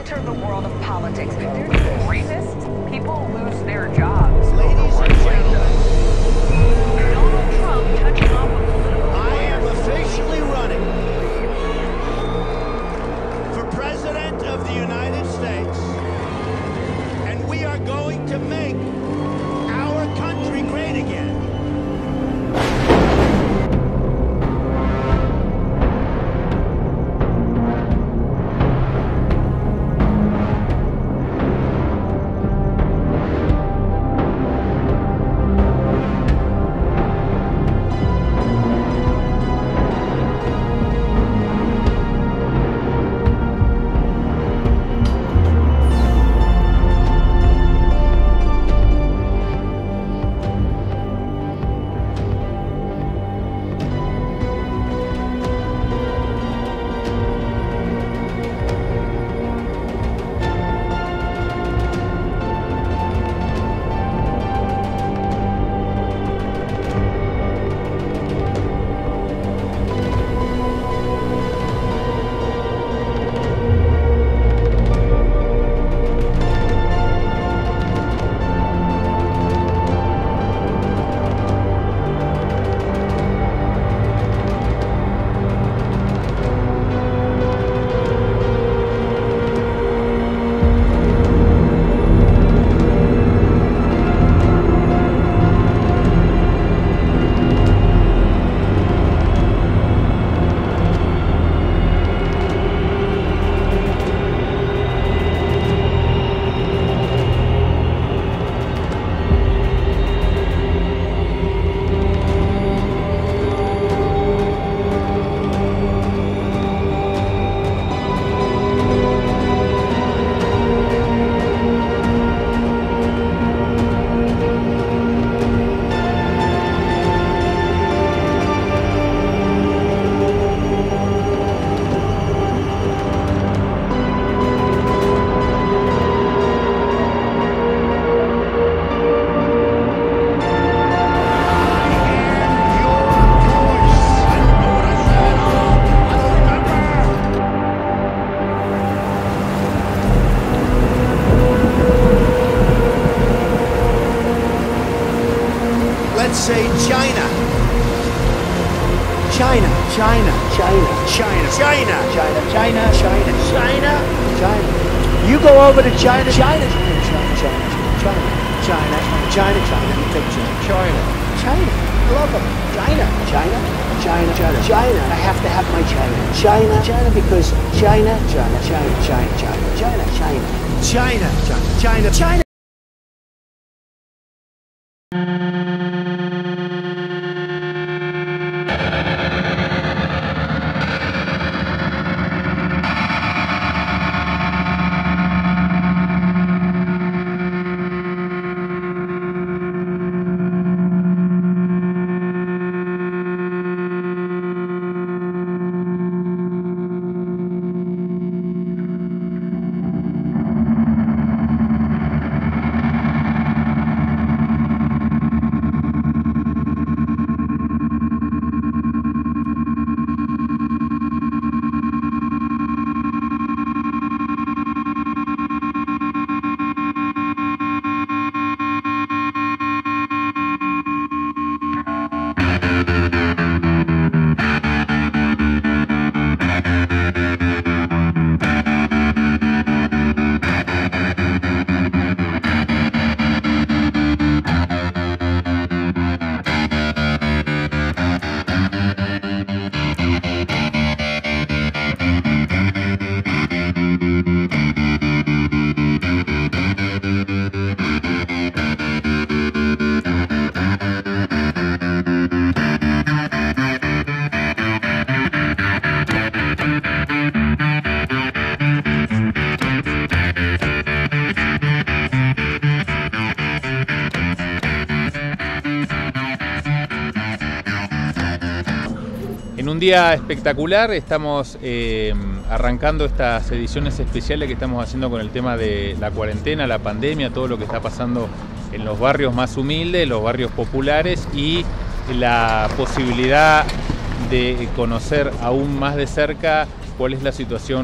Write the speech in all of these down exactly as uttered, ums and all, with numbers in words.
enter the world of politics. They're rapists. People lose their jobs. Ladies and gentlemen, Donald Trump touching off a political I am officially running for President of the United States, and we are going to make our country great again. Let's say China. China, China, China, China, China, China, China, China, China, China. You go over to China, China, China, China, China, China, China, China. You take China, China, China. I love them. China, China, China, China, China. I have to have my China, China, China, because China, China, China, China, China, China, China, China, China, China, China. En un día espectacular estamos eh, arrancando estas ediciones especiales que estamos haciendo con el tema de la cuarentena, la pandemia, todo lo que está pasando en los barrios más humildes, los barrios populares, y la posibilidad de conocer aún más de cerca cuál es la situación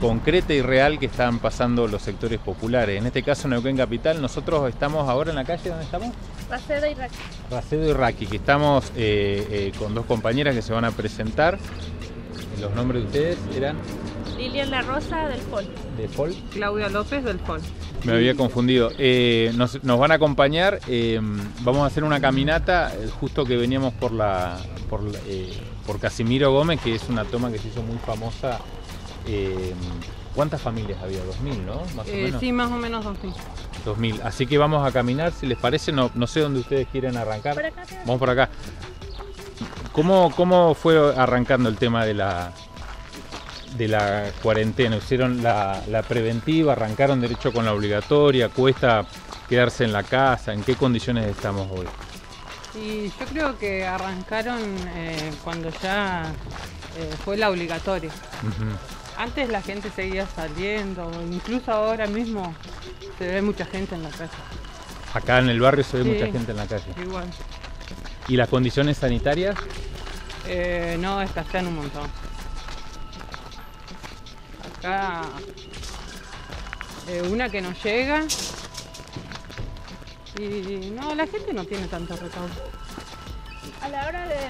concreta y real que están pasando los sectores populares. En este caso, en Neuquén Capital, nosotros estamos ahora en la calle, ¿dónde estamos? Racedo y Raqui. Racedo y Raqui, que estamos eh, eh, con dos compañeras que se van a presentar. Los nombres de ustedes eran... Lilian La Rosa del F O L. ¿De F O L? Claudia López del F O L. Me había confundido. Eh, nos, nos van a acompañar, eh, vamos a hacer una caminata, eh, justo que veníamos por la por, eh, por Casimiro Gómez, que es una toma que se hizo muy famosa. Eh, ¿Cuántas familias había? ¿dos mil, no? Más o Eh, menos. sí, más o menos dos mil. dos mil. Así que vamos a caminar, si les parece, no, no sé dónde ustedes quieren arrancar. Por acá, Vamos por acá. ¿Cómo, cómo fue arrancando el tema de la de la cuarentena? ¿Hicieron la, la preventiva? ¿Arrancaron derecho con la obligatoria? ¿Cuesta quedarse en la casa? ¿En qué condiciones estamos hoy? Y yo creo que arrancaron eh, cuando ya eh, fue la obligatoria. Uh-huh. Antes la gente seguía saliendo, incluso ahora mismo se ve mucha gente en la calle. Acá en el barrio se ve Sí, mucha gente en la calle. Igual. ¿Y las condiciones sanitarias? Eh, no, escasean un montón. Acá eh, una que no llega y no, la gente no tiene tanto recaudo. A la hora de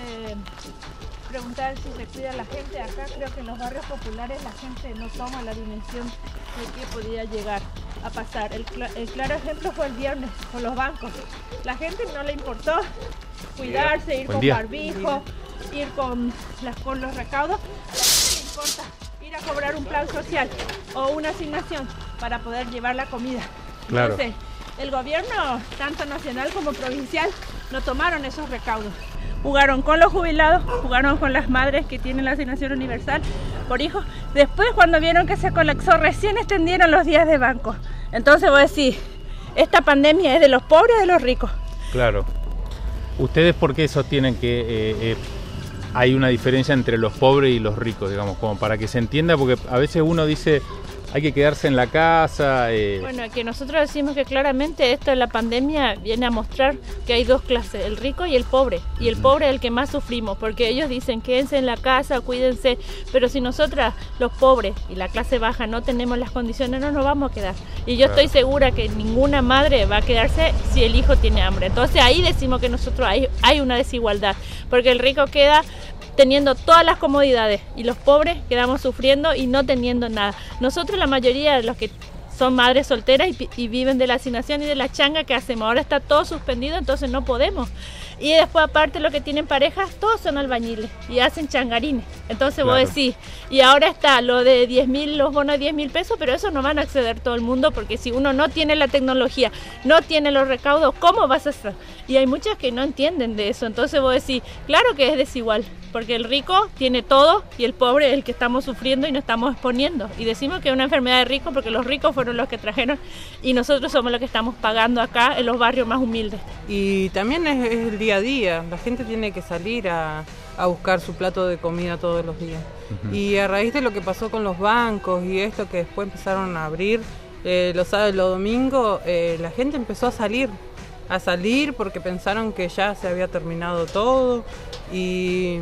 preguntar si se cuida la gente, acá creo que en los barrios populares la gente no toma la dimensión de qué podía llegar a pasar. El, cl el claro ejemplo fue el viernes con los bancos. La gente no le importó cuidarse, ir Buen con día. barbijo, ir con, las, con los recaudos. A la gente le importa ir a cobrar un plan social o una asignación para poder llevar la comida. Claro. Entonces, el gobierno, tanto nacional como provincial, no tomaron esos recaudos. Jugaron con los jubilados, jugaron con las madres que tienen la asignación universal por hijos. Después, cuando vieron que se colapsó, recién extendieron los días de banco. Entonces voy a decir, esta pandemia es de los pobres o de los ricos. Claro. ¿Ustedes por qué sostienen que eh, eh, hay una diferencia entre los pobres y los ricos, digamos, como para que se entienda? Porque a veces uno dice, hay que quedarse en la casa. Eh... Bueno, que nosotros decimos que claramente esto de la pandemia viene a mostrar que hay dos clases, el rico y el pobre. Y el pobre es el que más sufrimos, porque ellos dicen quédense en la casa, cuídense, pero si nosotras, los pobres y la clase baja, no tenemos las condiciones, no nos vamos a quedar. Y yo Claro. estoy segura que ninguna madre va a quedarse si el hijo tiene hambre. Entonces ahí decimos que nosotros hay, hay una desigualdad, porque el rico queda teniendo todas las comodidades y los pobres quedamos sufriendo y no teniendo nada. Nosotros, la mayoría de los que son madres solteras y, y viven de la asignación y de la changa que hacemos, ahora está todo suspendido, entonces no podemos. Y después, aparte, los que tienen parejas, todos son albañiles y hacen changarines. Entonces Claro. vos decís, y ahora está lo de diez mil, los bonos de diez mil pesos, pero eso no van a acceder todo el mundo, porque si uno no tiene la tecnología, no tiene los recaudos, ¿cómo vas a hacer? Y hay muchas que no entienden de eso. Entonces vos decís, claro que es desigual, porque el rico tiene todo y el pobre es el que estamos sufriendo y nos estamos exponiendo. Y decimos que es una enfermedad de ricos porque los ricos fueron los que trajeron y nosotros somos los que estamos pagando acá en los barrios más humildes. Y también es, es el día a día, la gente tiene que salir a, a buscar su plato de comida todos los días. Ujú. Y a raíz de lo que pasó con los bancos y esto que después empezaron a abrir eh, los sábados y los domingos, eh, la gente empezó a salir, a salir porque pensaron que ya se había terminado todo y,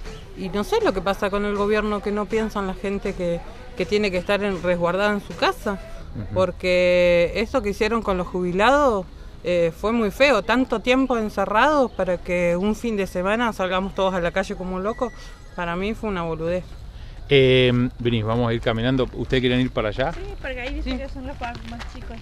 y no sé lo que pasa con el gobierno, que no piensa en la gente que, que tiene que estar en, resguardada en su casa, Ujú. porque eso que hicieron con los jubilados eh, fue muy feo, tanto tiempo encerrados para que un fin de semana salgamos todos a la calle como locos, para mí fue una boludez. Eh, vení, vamos a ir caminando. ¿Ustedes quieren ir para allá? Sí, porque ahí dice Sí. que son los más chicos.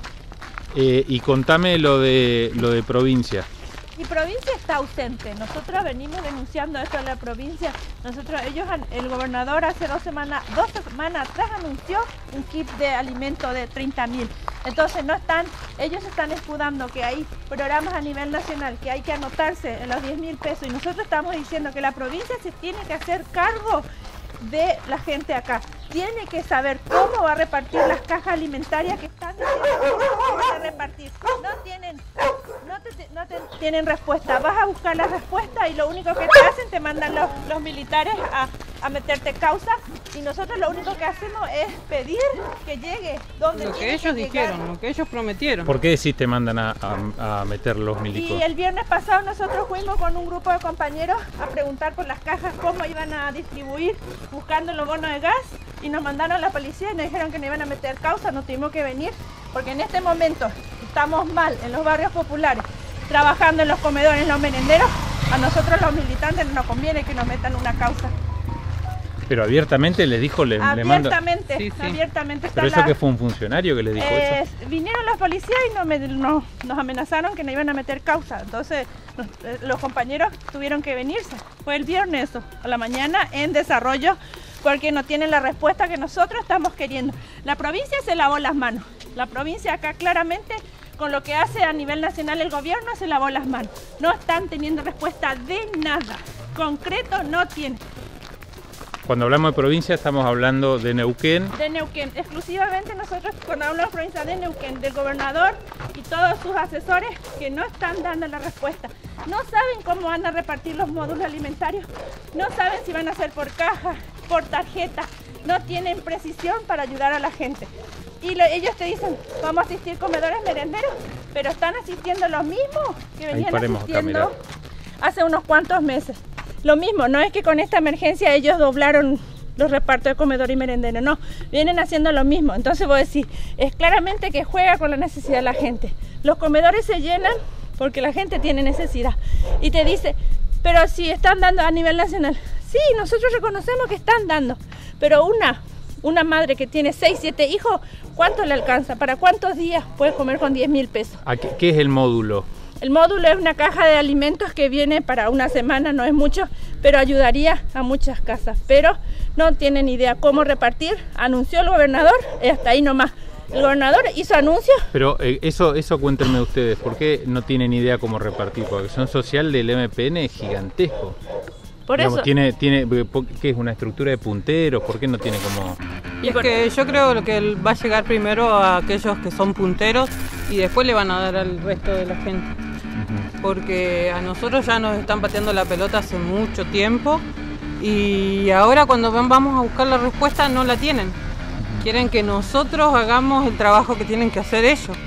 Eh, y contame lo de lo de provincia. Y provincia está ausente. Nosotros venimos denunciando esto en la provincia. Nosotros, ellos, han- el gobernador hace dos semanas, dos semanas atrás anunció un kit de alimento de treinta mil. Entonces no están, ellos están escudando que hay programas a nivel nacional, que hay que anotarse en los diez mil pesos. Y nosotros estamos diciendo que la provincia se tiene que hacer cargo de la gente acá. Tiene que saber cómo va a repartir las cajas alimentarias que están diciendo que van a repartir. No tienen, no te, no te tienen respuesta. Vas a buscar la respuesta y lo único que te hacen, te mandan los, los militares a, a meterte causa, y nosotros lo único que hacemos es pedir que llegue donde Lo que tiene ellos llegar. dijeron, lo que ellos prometieron. ¿Por qué decís te mandan a, a- a meter los milicos? Y el viernes pasado nosotros fuimos con un grupo de compañeros a preguntar por las cajas cómo iban a distribuir, buscando los bonos de gas. y nos mandaron a la policía y nos dijeron que no iban a meter causa, no tuvimos que venir, porque en este momento estamos mal en los barrios populares, trabajando en los comedores, en los merenderos, a nosotros los militantes no nos conviene que nos metan una causa. Pero abiertamente les dijo, le, le mando... Abiertamente, Sí, sí. abiertamente está ¿Pero eso la- que fue un funcionario que les dijo Eh, eso? vinieron los policías y nos, me- nos- nos amenazaron que no iban a meter causa. Entonces nos- eh, los compañeros tuvieron que venirse. Fue el viernes eso, a la mañana en desarrollo, porque no tienen la respuesta que nosotros estamos queriendo. La provincia se lavó las manos. La provincia acá claramente, con lo que hace a nivel nacional el gobierno, se lavó las manos. No están teniendo respuesta de nada. Concreto no tienen. Cuando hablamos de provincia estamos hablando de Neuquén. De Neuquén, exclusivamente nosotros cuando hablamos de provincia de Neuquén, del gobernador y todos sus asesores que no están dando la respuesta. No saben cómo van a repartir los módulos alimentarios, no saben si van a ser por caja, por tarjeta, no tienen precisión para ayudar a la gente. Y lo- ellos te dicen, vamos a asistir comedores merenderos, pero están asistiendo los mismos que Ahí venían paremos acá, asistiendo mirá. hace unos cuantos meses. Lo mismo, no es que con esta emergencia ellos doblaron los repartos de comedor y merendero, no, vienen haciendo lo mismo. Entonces vos decís, es claramente que juega con la necesidad de la gente. Los comedores se llenan porque la gente tiene necesidad. Y te dice, pero si están dando a nivel nacional, sí, nosotros reconocemos que están dando, pero una, una madre que tiene seis, siete hijos, ¿cuánto le alcanza? ¿Para cuántos días puede comer con diez mil pesos? ¿A qué, qué es el módulo? El módulo es una caja de alimentos que viene para una semana, no es mucho, pero ayudaría a muchas casas. Pero no tienen idea cómo repartir. Anunció el gobernador y hasta ahí nomás. El gobernador hizo anuncios. Pero eh, eso, eso cuéntenme ustedes, ¿por qué no tienen idea cómo repartir? Porque la acción social del M P N es gigantesco. Por Digamos, eso. Tiene, tiene, ¿qué es una estructura de punteros? ¿Por qué no tiene como...? Y Es por- que yo creo que él va a llegar primero a aquellos que son punteros y después le van a dar al resto de la gente. Porque a nosotros ya nos están pateando la pelota hace mucho tiempo y ahora cuando van- vamos a buscar la respuesta no la tienen. Quieren que nosotros hagamos el trabajo que tienen que hacer ellos.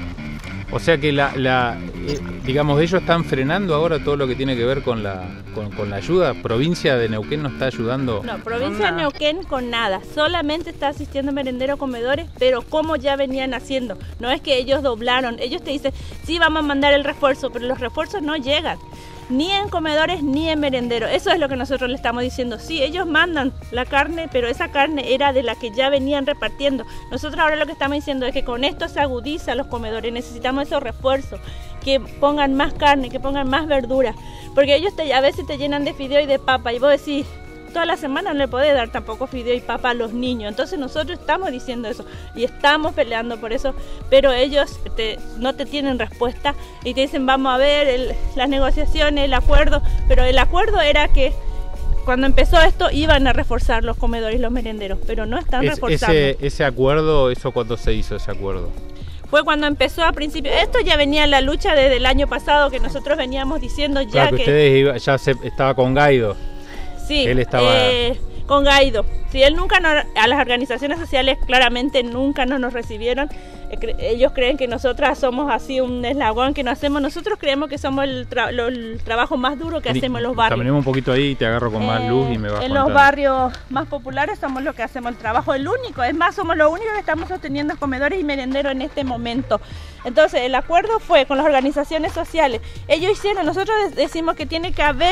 O sea que la, la eh, digamos, ellos están frenando ahora todo lo que tiene que ver con la, con, con la ayuda. Provincia de Neuquén no está ayudando. No, provincia de Con nada. Neuquén con nada, solamente está asistiendo merendero comedores, pero como ya venían haciendo, no es que ellos doblaron, ellos te dicen, sí vamos a mandar el refuerzo, pero los refuerzos no llegan, ni en comedores ni en merendero, eso es lo que nosotros le estamos diciendo, sí, ellos mandan la carne, pero esa carne era de la que ya venían repartiendo, nosotros ahora lo que estamos diciendo es que con esto se agudiza los comedores, necesitamos esos refuerzos, que pongan más carne, que pongan más verdura, porque ellos te, a veces te llenan de fideo y de papa, y vos decís, toda la semana no le podés dar tampoco fideo y papa a los niños. Entonces nosotros estamos diciendo eso y estamos peleando por eso, pero ellos te, no te tienen respuesta y te dicen vamos a ver el, las negociaciones, el acuerdo, pero el acuerdo era que cuando empezó esto iban a reforzar los comedores y los merenderos, pero no están Es- reforzando. ese, ese acuerdo, ¿eso cuándo se hizo ese acuerdo? Fue cuando empezó a principio, esto ya venía en la lucha desde el año pasado que nosotros veníamos diciendo ya Claro, que que... ustedes iba- ya se, estaba con Gaido. Sí, Él estaba- eh, con Gaido. Sí, él nunca nos- a las organizaciones sociales claramente nunca nos, nos recibieron. Eh, cre- ellos creen que nosotras somos así un eslabón que no hacemos. Nosotros creemos que somos el, tra- lo- el trabajo más duro que hacemos en los barrios. Caminemos un poquito ahí y te agarro con más Eh, luz y me vas En contando. los barrios más populares somos los que hacemos el trabajo, el único, es más, somos los únicos que estamos sosteniendo comedores y merenderos en este momento. Entonces, el acuerdo fue con las organizaciones sociales. Ellos hicieron, nosotros de- decimos que tiene que haber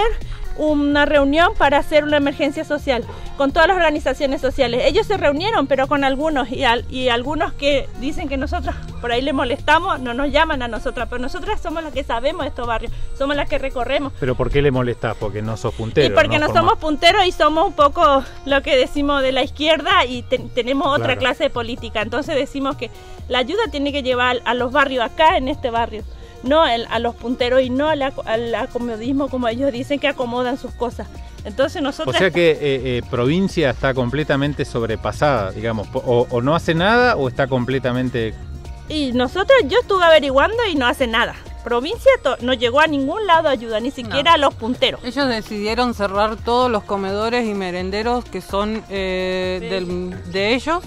una reunión para hacer una emergencia social con todas las organizaciones sociales. Ellos se reunieron, pero con algunos y, al- y algunos que dicen que nosotros por ahí les molestamos, no nos llaman a nosotras, pero nosotras somos las que sabemos de estos barrios, somos las que recorremos. ¿Pero por qué le molestás? Porque no sos puntero. Y porque no, Formás- somos punteros y somos un poco lo que decimos de la izquierda y te- tenemos otra Claro. clase de política. Entonces decimos que la ayuda tiene que llevar a los barrios, acá en este barrio, no el- a los punteros y no al, ac- al acomodismo como ellos dicen que acomodan sus cosas. Entonces O nosotros... sea que eh, eh, provincia está completamente sobrepasada, digamos. O, o no hace nada o está completamente... Y nosotros, yo estuve averiguando y no hace nada. Provincia to- no llegó a ningún lado ayuda, ni siquiera a los punteros. Ellos decidieron cerrar todos los comedores y merenderos que son eh, De del- de ellos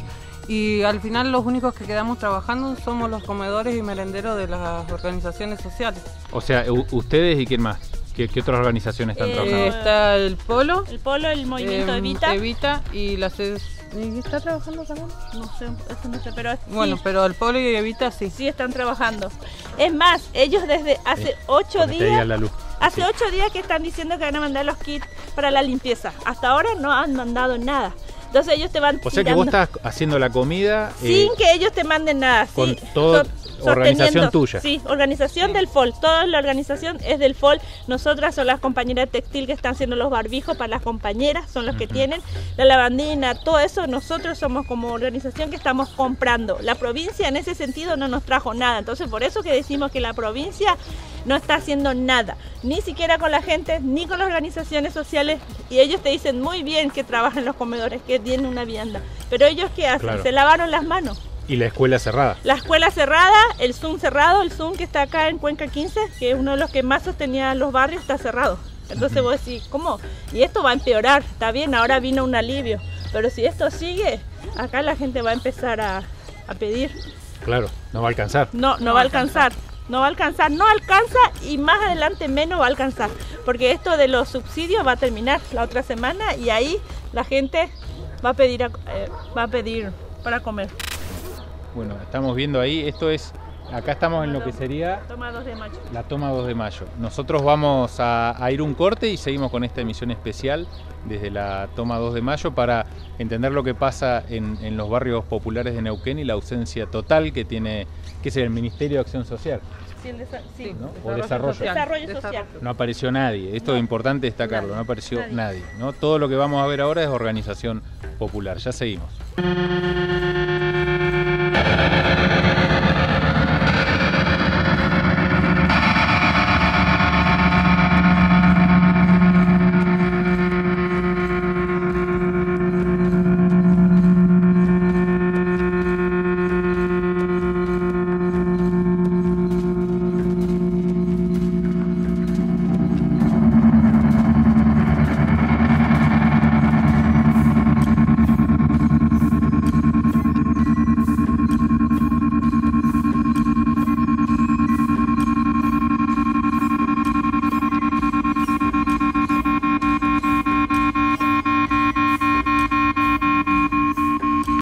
y al final los únicos que quedamos trabajando somos los comedores y merenderos de las organizaciones sociales. O sea, u- ustedes y quién más. ¿Qué, qué otras organizaciones están Eh, trabajando? Eh, está el Polo, El Polo, el movimiento eh, Evita. Evita y la C E S ¿Y está trabajando también? No sé, eso no sé, pero sí, Bueno, pero el Polo y Evita sí. sí están trabajando. Es más, ellos desde hace ocho Conecta ahí a días, la luz. hace Sí. ocho días que están diciendo que van a mandar los kits para la limpieza. Hasta ahora no han mandado nada. Entonces ellos te van O sea que tirando vos estás haciendo la comida sin eh, que ellos te manden nada. con sí, todo- so- organización sosteniendo. tuya. Sí, organización del F O L. Toda la organización es del F O L. Nosotras son las compañeras de textil que están haciendo los barbijos para las compañeras, son los que Ujú. tienen la lavandina, todo eso. Nosotros somos como organización que estamos comprando. La provincia en ese sentido no nos trajo nada. Entonces por eso que decimos que la provincia no está haciendo nada, ni siquiera con la gente, ni con las organizaciones sociales, y ellos te dicen muy bien que trabajan en los comedores, que tienen una vianda, pero ellos ¿qué hacen? Claro. Se lavaron las manos. y la escuela cerrada. La escuela cerrada, el Zoom cerrado, el Zoom que está acá en Cuenca quince, que es uno de los que más sostenía los barrios, está cerrado. Entonces vos decís, ¿cómo? Y esto va a empeorar, está bien, ahora vino un alivio, pero si esto sigue, acá la gente va a empezar a, a pedir. Claro, no va a alcanzar. No, no va a alcanzar. No va a alcanzar, no alcanza y más adelante menos va a alcanzar, porque esto de los subsidios va a terminar la otra semana y ahí la gente va a pedir, a- eh, va a pedir para comer. Bueno, estamos viendo ahí, esto es, acá estamos en lo que sería Toma dos de mayo. la toma dos de mayo. Nosotros vamos a, a ir un corte y seguimos con esta emisión especial desde la toma dos de mayo para entender lo que pasa en, en los barrios populares de Neuquén y la ausencia total que tiene, que es el Ministerio de Acción Social. Sí, el desa- sí. ¿no? O desarrollo. Desarrollo social. No apareció nadie, esto es importante destacarlo, no apareció nadie. ¿no? Todo lo que vamos a ver ahora es organización popular. Ya seguimos.